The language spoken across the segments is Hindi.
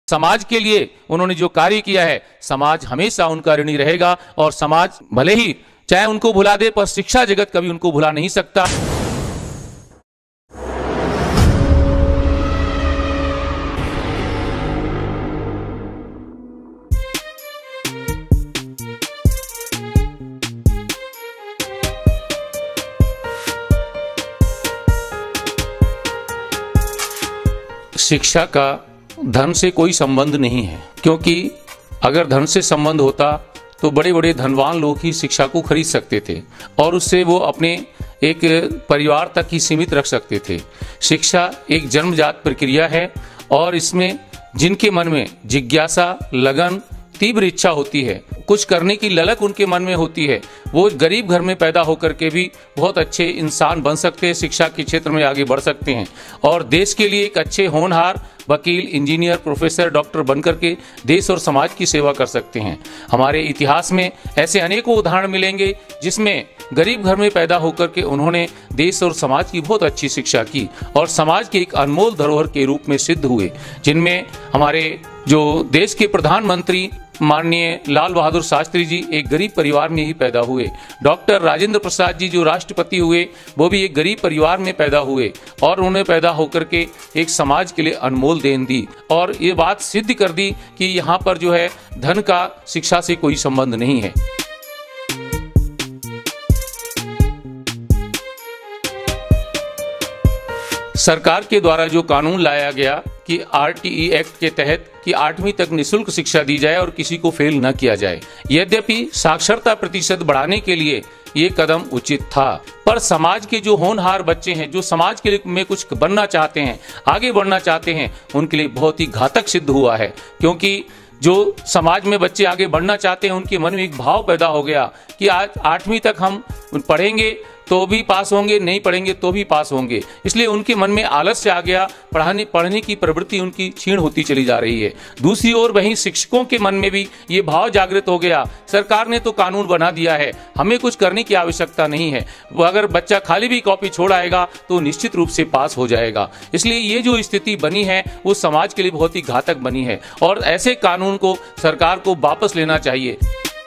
समाज के लिए उन्होंने जो कार्य किया है, समाज हमेशा उनका ऋणी रहेगा। और समाज भले ही चाहे उनको भुला दे, पर शिक्षा जगत कभी उनको भुला नहीं सकता। शिक्षा का धन से कोई संबंध नहीं है, क्योंकि अगर धन से संबंध होता तो बड़े बड़े धनवान लोग ही शिक्षा को खरीद सकते थे और उससे वो अपने एक परिवार तक ही सीमित रख सकते थे। शिक्षा एक जन्मजात प्रक्रिया है और इसमें जिनके मन में जिज्ञासा, लगन, तीव्र इच्छा होती है, कुछ करने की ललक उनके मन में होती है, वो गरीब घर में पैदा होकर के भी बहुत अच्छे इंसान बन सकते हैं, शिक्षा के क्षेत्र में आगे बढ़ सकते हैं और देश के लिए एक अच्छे होनहार वकील, इंजीनियर, प्रोफेसर, डॉक्टर बनकर के देश और समाज की सेवा कर सकते हैं। हमारे इतिहास में ऐसे अनेकों उदाहरण मिलेंगे जिसमें गरीब घर में पैदा होकर के उन्होंने देश और समाज की बहुत अच्छी शिक्षा की और समाज के एक अनमोल धरोहर के रूप में सिद्ध हुए, जिनमें हमारे जो देश के प्रधानमंत्री माननीय लाल बहादुर शास्त्री जी एक गरीब परिवार में ही पैदा हुए। डॉक्टर राजेंद्र प्रसाद जी जो राष्ट्रपति हुए वो भी एक गरीब परिवार में पैदा हुए और उन्होंने पैदा होकर के एक समाज के लिए अनमोल देन दी और ये बात सिद्ध कर दी कि यहाँ पर जो है धन का शिक्षा से कोई संबंध नहीं है। सरकार के द्वारा जो कानून लाया गया कि RTE एक्ट के तहत कि 8वीं तक निःशुल्क शिक्षा दी जाए और किसी को फेल न किया जाए, यद्यपि साक्षरता प्रतिशत बढ़ाने के लिए ये कदम उचित था, पर समाज के जो होनहार बच्चे हैं, जो समाज के लिए में कुछ बनना चाहते हैं, आगे बढ़ना चाहते हैं, उनके लिए बहुत ही घातक सिद्ध हुआ है। क्योंकि जो समाज में बच्चे आगे बढ़ना चाहते हैं उनके मन में एक भाव पैदा हो गया कि आज 8वीं तक हम पढ़ेंगे तो भी पास होंगे, नहीं पढ़ेंगे तो भी पास होंगे, इसलिए उनके मन में आलस्य आ गया, पढ़ने की प्रवृत्ति उनकी क्षीण होती चली जा रही है। दूसरी ओर वहीं शिक्षकों के मन में भी ये भाव जागृत हो गया, सरकार ने तो कानून बना दिया है, हमें कुछ करने की आवश्यकता नहीं है, अगर बच्चा खाली भी कॉपी छोड़ आएगा तो निश्चित रूप से पास हो जाएगा। इसलिए ये जो स्थिति बनी है वो समाज के लिए बहुत ही घातक बनी है और ऐसे कानून को सरकार को वापस लेना चाहिए।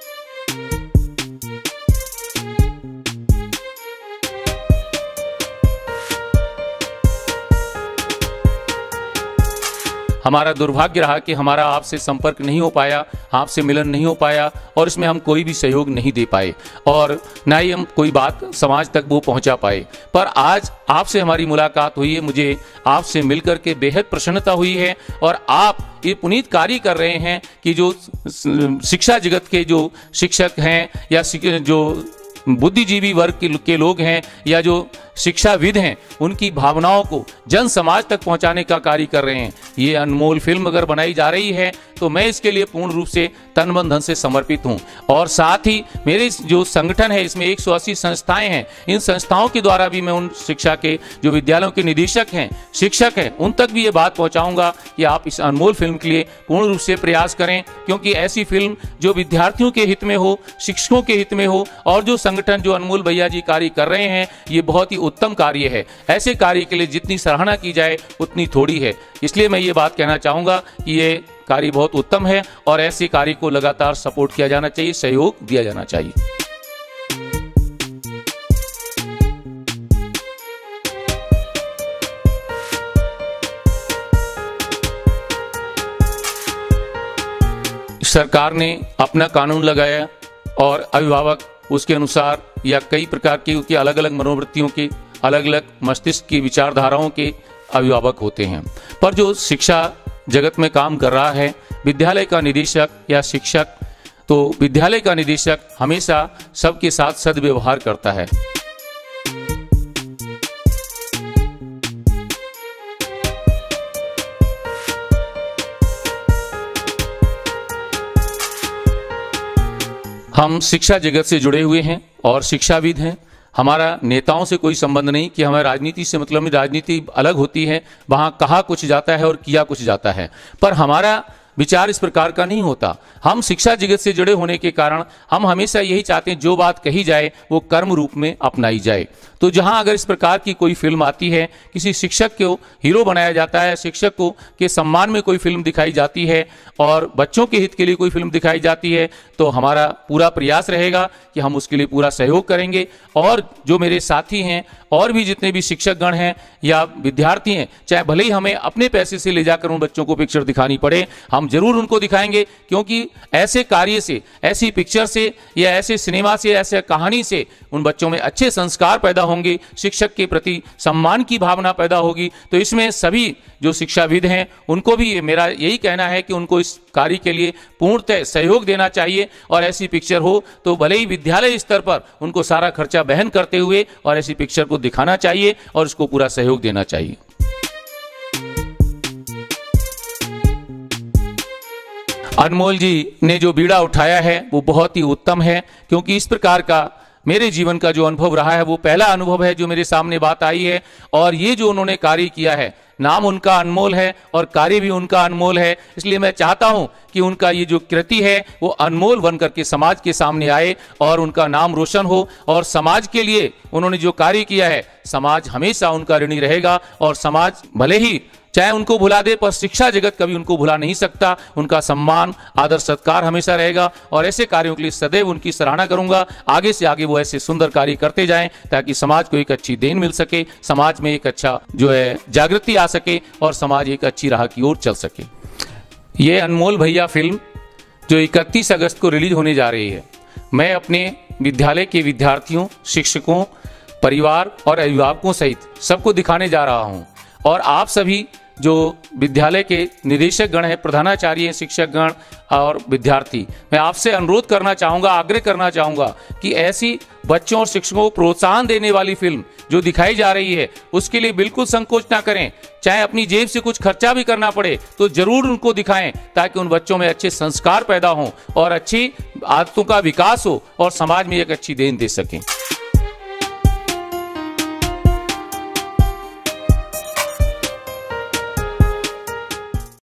हमारा दुर्भाग्य रहा कि हमारा आपसे संपर्क नहीं हो पाया, आपसे मिलन नहीं हो पाया और इसमें हम कोई भी सहयोग नहीं दे पाए और ना ही हम कोई बात समाज तक वो पहुंचा पाए। पर आज आपसे हमारी मुलाकात हुई है, मुझे आपसे मिलकर के बेहद प्रसन्नता हुई है और आप ये पुनीत कार्य कर रहे हैं कि जो शिक्षा जगत के जो शिक्षक हैं या जो बुद्धिजीवी वर्ग के लोग हैं या जो शिक्षाविद हैं उनकी भावनाओं को जन समाज तक पहुंचाने का कार्य कर रहे हैं। ये अनमोल फिल्म अगर बनाई जा रही है तो मैं इसके लिए पूर्ण रूप से तन मन धन से समर्पित हूं और साथ ही मेरे जो संगठन है इसमें 180 संस्थाएं हैं, इन संस्थाओं के द्वारा भी मैं उन शिक्षा के जो विद्यालयों के निदेशक हैं, शिक्षक हैं, उन तक भी ये बात पहुंचाऊंगा कि आप इस अनमोल फिल्म के लिए पूर्ण रूप से प्रयास करें, क्योंकि ऐसी फिल्म जो विद्यार्थियों के हित में हो, शिक्षकों के हित में हो और जो संगठन जो अनमोल भैया जी कार्य कर रहे हैं ये बहुत ही उत्तम कार्य है। ऐसे कार्य के लिए जितनी सराहना की जाए उतनी थोड़ी है, इसलिए मैं ये बात कहना चाहूंगा कि ये कार्य बहुत उत्तम है और ऐसे कार्य को लगातार सपोर्ट किया जाना चाहिए, सहयोग दिया जाना चाहिए। सरकार ने अपना कानून लगाया और अभिभावक उसके अनुसार या कई प्रकार की अलग अलग मनोवृत्तियों के, अलग अलग मस्तिष्क की विचारधाराओं के अभिभावक होते हैं, पर जो शिक्षा जगत में काम कर रहा है विद्यालय का निदेशक या शिक्षक, तो विद्यालय का निदेशक हमेशा सबके साथ सद्व्यवहार करता है। हम शिक्षा जगत से जुड़े हुए हैं और शिक्षाविद हैं। हमारा नेताओं से कोई संबंध नहीं कि हमें राजनीति से मतलब, राजनीति अलग होती है, वहाँ कहा कुछ जाता है और किया कुछ जाता है, पर हमारा विचार इस प्रकार का नहीं होता। हम शिक्षा जगत से जुड़े होने के कारण हम हमेशा यही चाहते हैं जो बात कही जाए वो कर्म रूप में अपनाई जाए। तो जहां अगर इस प्रकार की कोई फिल्म आती है, किसी शिक्षक को हीरो बनाया जाता है, शिक्षक को के सम्मान में कोई फिल्म दिखाई जाती है और बच्चों के हित के लिए कोई फिल्म दिखाई जाती है, तो हमारा पूरा प्रयास रहेगा कि हम उसके लिए पूरा सहयोग करेंगे। और जो मेरे साथी हैं और भी जितने भी शिक्षकगण हैं या विद्यार्थी हैं, चाहे भले ही हमें अपने पैसे से ले जाकर उन बच्चों को पिक्चर दिखानी पड़े, हम जरूर उनको दिखाएंगे, क्योंकि ऐसे कार्य से, ऐसी पिक्चर से या ऐसे सिनेमा से, ऐसे कहानी से उन बच्चों में अच्छे संस्कार पैदा होंगे, शिक्षक के प्रति सम्मान की भावना पैदा होगी। तो इसमें सभी जो शिक्षाविद हैं उनको भी मेरा यही कहना है कि उनको इस कार्य के लिए पूर्णतः सहयोग देना चाहिए और ऐसी पिक्चर हो तो भले ही विद्यालय स्तर पर उनको सारा खर्चा वहन करते हुए और ऐसी पिक्चर को दिखाना चाहिए और उसको पूरा सहयोग देना चाहिए। अनमोल जी ने जो बीड़ा उठाया है वो बहुत ही उत्तम है, क्योंकि इस प्रकार का मेरे जीवन का जो अनुभव रहा है वो पहला अनुभव है जो मेरे सामने बात आई है। और ये जो उन्होंने कार्य किया है, नाम उनका अनमोल है और कार्य भी उनका अनमोल है, इसलिए मैं चाहता हूं कि उनका ये जो कृति है वो अनमोल बनकर के समाज के सामने आए और उनका नाम रोशन हो। और समाज के लिए उन्होंने जो कार्य किया है, समाज हमेशा उनका ऋणी रहेगा और समाज भले ही चाहे उनको भुला दे पर शिक्षा जगत कभी उनको भुला नहीं सकता। उनका सम्मान, आदर, सत्कार हमेशा रहेगा और ऐसे कार्यों के लिए सदैव उनकी सराहना करूंगा। आगे से आगे वो ऐसे सुंदर कार्य करते जाएं ताकि समाज को एक अच्छी देन मिल सके, समाज में एक अच्छा जो है जागृति आ सके और समाज एक अच्छी राह की ओर चल सके। ये अनमोल भैया फिल्म जो 31 अगस्त को रिलीज होने जा रही है, मैं अपने विद्यालय के विद्यार्थियों, शिक्षकों, परिवार और अभिभावकों सहित सबको दिखाने जा रहा हूँ। और आप सभी जो विद्यालय के निदेशक गण हैं, प्रधानाचार्य, शिक्षक गण और विद्यार्थी, मैं आपसे अनुरोध करना चाहूँगा, आग्रह करना चाहूँगा कि ऐसी बच्चों और शिक्षकों को प्रोत्साहन देने वाली फिल्म जो दिखाई जा रही है उसके लिए बिल्कुल संकोच ना करें। चाहे अपनी जेब से कुछ खर्चा भी करना पड़े तो जरूर उनको दिखाएं ताकि उन बच्चों में अच्छे संस्कार पैदा हों और अच्छी आदतों का विकास हो और समाज में एक अच्छी देन दे सकें।